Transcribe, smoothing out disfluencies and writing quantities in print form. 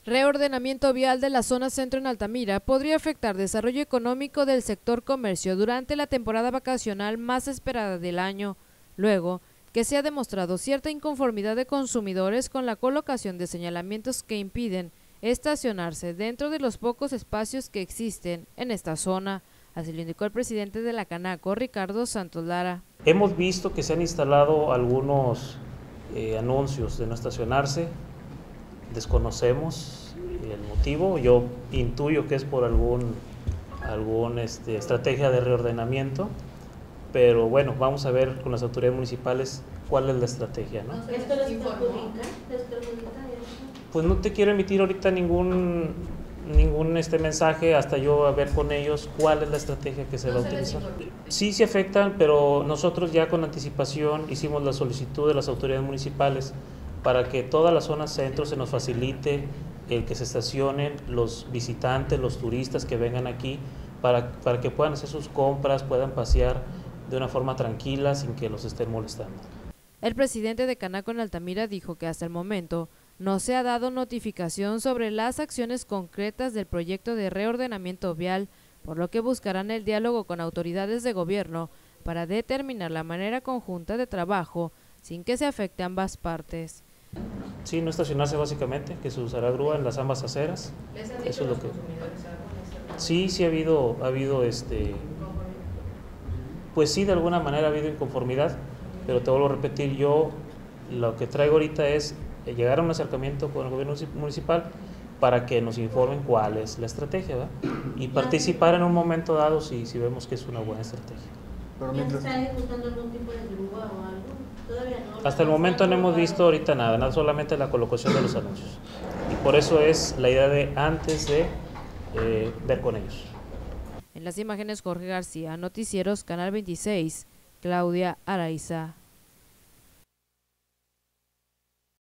Reordenamiento vial de la zona centro en Altamira podría afectar desarrollo económico del sector comercio durante la temporada vacacional más esperada del año, luego que se ha demostrado cierta inconformidad de consumidores con la colocación de señalamientos que impiden estacionarse dentro de los pocos espacios que existen en esta zona. Así lo indicó el presidente de la Canaco, Ricardo Santos Lara. Hemos visto que se han instalado algunos anuncios de no estacionarse. Desconocemos el motivo, yo intuyo que es por algún estrategia de reordenamiento, pero bueno, vamos a ver con las autoridades municipales cuál es la estrategia, ¿no? ¿Esto les perjudica? Pues no te quiero emitir ahorita ningún mensaje hasta yo ver con ellos cuál es la estrategia que se va a utilizar. Sí, se afectan, pero nosotros ya con anticipación hicimos la solicitud de las autoridades municipales para que toda la zona centro se nos facilite el que se estacionen los visitantes, los turistas que vengan aquí, para que puedan hacer sus compras, puedan pasear de una forma tranquila sin que los estén molestando. El presidente de Canaco en Altamira dijo que hasta el momento no se ha dado notificación sobre las acciones concretas del proyecto de reordenamiento vial, por lo que buscarán el diálogo con autoridades de gobierno para determinar la manera conjunta de trabajo sin que se afecte a ambas partes. Sí, no estacionarse básicamente, que se usará grúa en las ambas aceras. ¿Les han dicho eso es lo que consumidores algo? Sí ha habido pues sí, de alguna manera ha habido inconformidad, pero te vuelvo a repetir, yo lo que traigo ahorita es llegar a un acercamiento con el gobierno municipal para que nos informen cuál es la estrategia, ¿verdad? Y participar en un momento dado si vemos que es una buena estrategia. ¿Ya se está ejecutando algún tipo de grúa o algo? Todavía no. Hasta el momento no hemos visto ahorita nada, solamente la colocación de los anuncios. Y por eso es la idea de antes de ver con ellos. En las imágenes, Jorge García, Noticieros, Canal 26, Claudia Araiza.